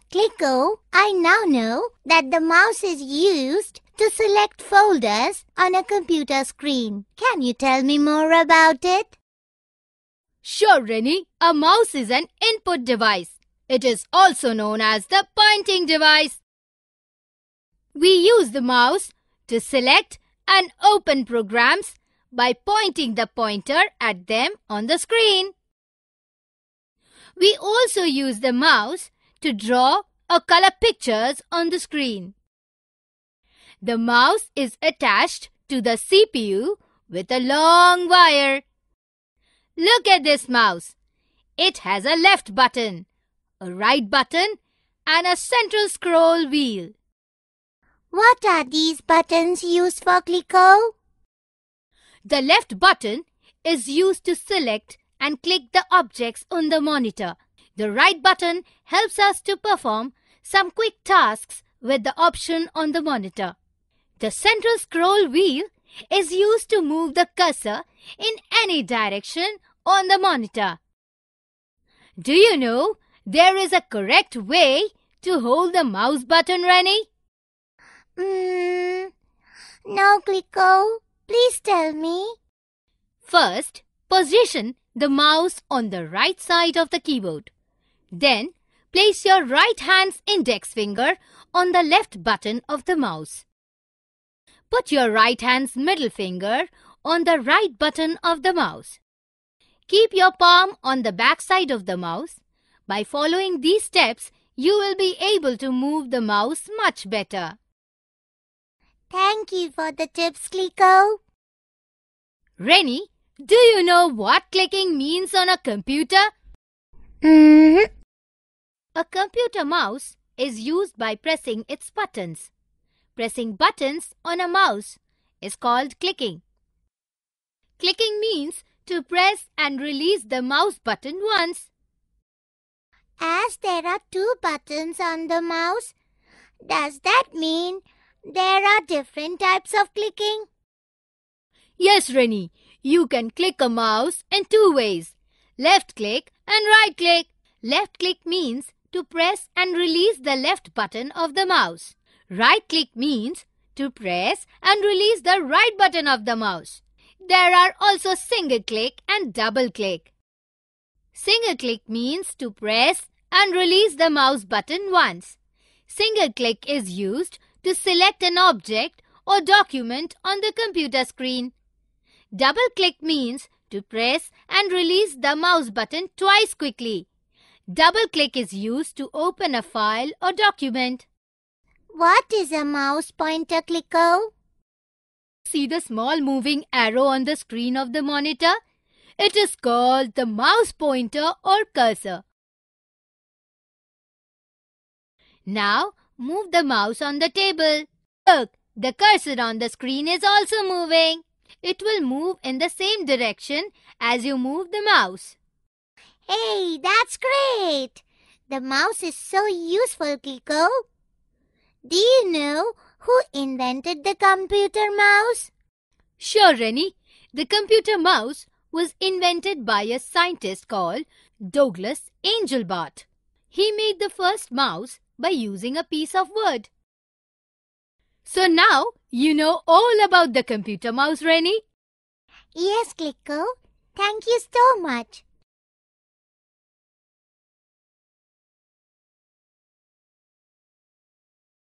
Clicko, I now know that the mouse is used to select folders on a computer screen. Can you tell me more about it? Sure, Rennie. A mouse is an input device. It is also known as the pointing device. We use the mouse to select and open programs by pointing the pointer at them on the screen. We also use the mouse to draw or color pictures on the screen. The mouse is attached to the CPU with a long wire. Look at this mouse. It has a left button, a right button, and a central scroll wheel. What are these buttons used for, Clicko? The left button is used to select and click the objects on the monitor. The right button helps us to perform some quick tasks with the option on the monitor. The central scroll wheel is used to move the cursor in any direction on the monitor. Do you know there is a correct way to hold the mouse button, Rennie? No, Clicko. Please tell me. First, position the mouse on the right side of the keyboard. Then, place your right hand's index finger on the left button of the mouse. Put your right hand's middle finger on the right button of the mouse. Keep your palm on the back side of the mouse. By following these steps, you will be able to move the mouse much better. Thank you for the tips, Clicko. Rennie, do you know what clicking means on a computer? A computer mouse is used by pressing its buttons. Pressing buttons on a mouse is called clicking. Clicking means to press and release the mouse button once. As there are 2 buttons on the mouse, does that mean there are different types of clicking? Yes, Rennie, you can click a mouse in 2 ways, left click and right click. Left click means to press and release the left button of the mouse. Right click means to press and release the right button of the mouse. There are also single click and double click. Single click means to press and release the mouse button once. Single click is used to select an object or document on the computer screen. Double click means to press and release the mouse button twice quickly. Double click is used to open a file or document. What is a mouse pointer, Clicko? See the small moving arrow on the screen of the monitor? It is called the mouse pointer or cursor. Now, move the mouse on the table. Look, the cursor on the screen is also moving. It will move in the same direction as you move the mouse. Hey, that's great! The mouse is so useful, Clicko. Do you know who invented the computer mouse? Sure, Rennie. The computer mouse was invented by a scientist called Douglas Engelbart. He made the first mouse by using a piece of wood. So now you know all about the computer mouse, Rennie? Yes, Clicko. Thank you so much.